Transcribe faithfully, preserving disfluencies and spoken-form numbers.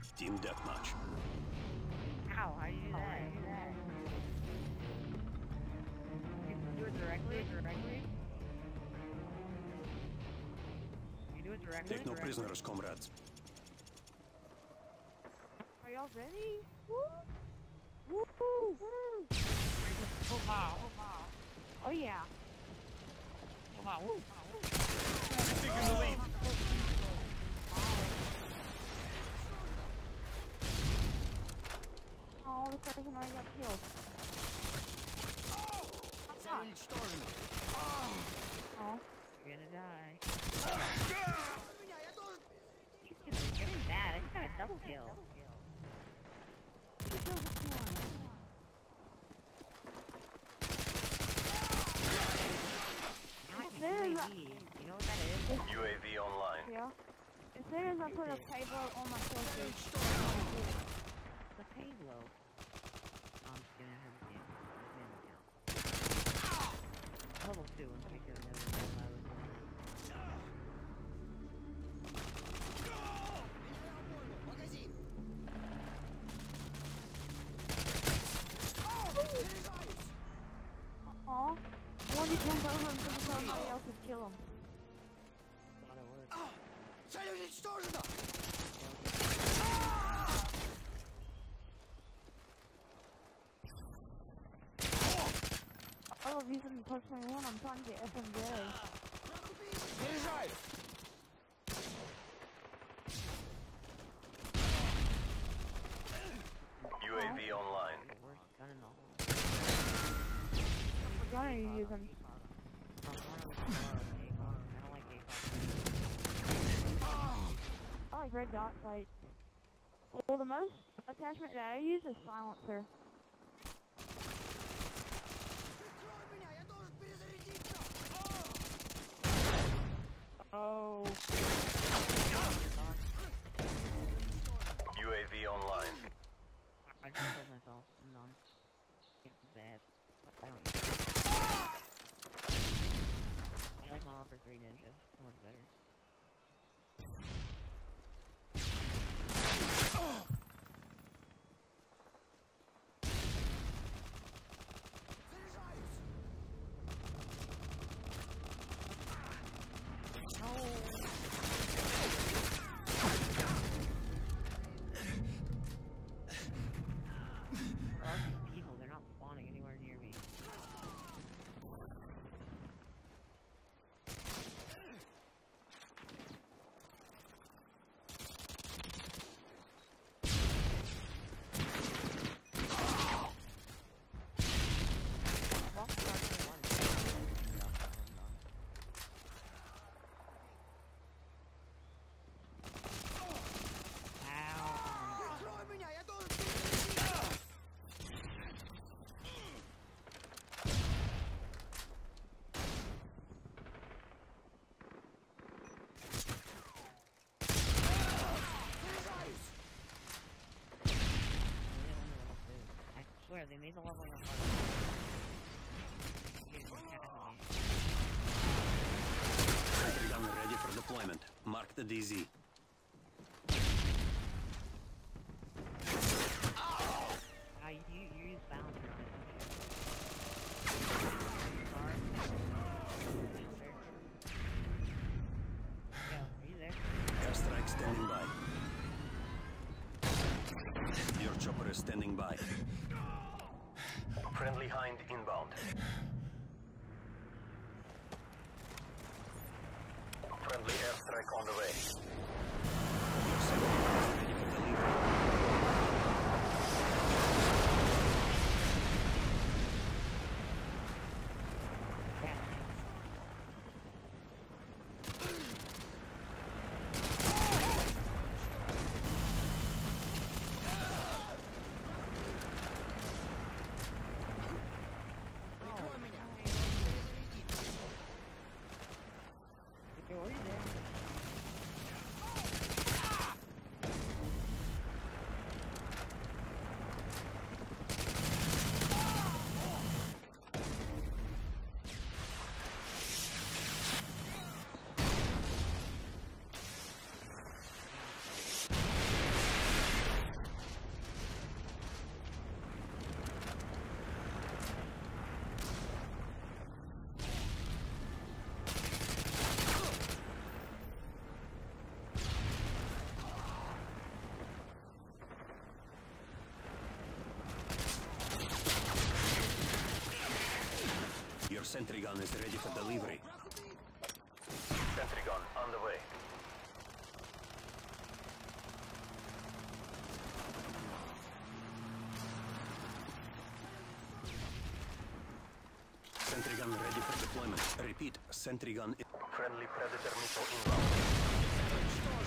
Team deathmatch. Ow, how do you do that? How do you do that? You can do it directly? Directly? You do it directly? Take no directly? prisoners, comrades. Are y'all ready? Woo! Woo! Woo! Oh wow! Oh wow! Oh yeah! Oh wow! Woo! Woo! Taking the lead. Oh, this person already got killed. Oh! Oh! You're gonna die. You're getting bad. I just got a double kill. As soon as I, you know what that is? U A V online. Yeah. As soon as I put a payload on my filter, the payload. I'm just gonna have to get level two and make it another level. Aw, I want to jump over him so somebody else would kill him. Цель уничтожена! I love using the Tar twenty-one, I'm trying to get F M J. Заряжай! U A V online. What gun are you using? I like red dot sight. Well, the most attachment that I use is silencer. Oh. U A V online. I just killed myself. I'm done. It's bad. I don't I like my offer three ninjas. So much better. People, they're not spawning anywhere near me. I swear, they made the level up. Gun ready for deployment. Mark the D Z. Ah, you, you use balancer on it, don't you? Yo, are you there? Airstrike standing by. Your chopper is standing by. Friendly Hind inbound. Friendly airstrike on the way. Sentry gun is ready for delivery. Sentry gun on the way. Sentry gun ready for deployment. Repeat, sentry gun is... Friendly Predator missile inbound.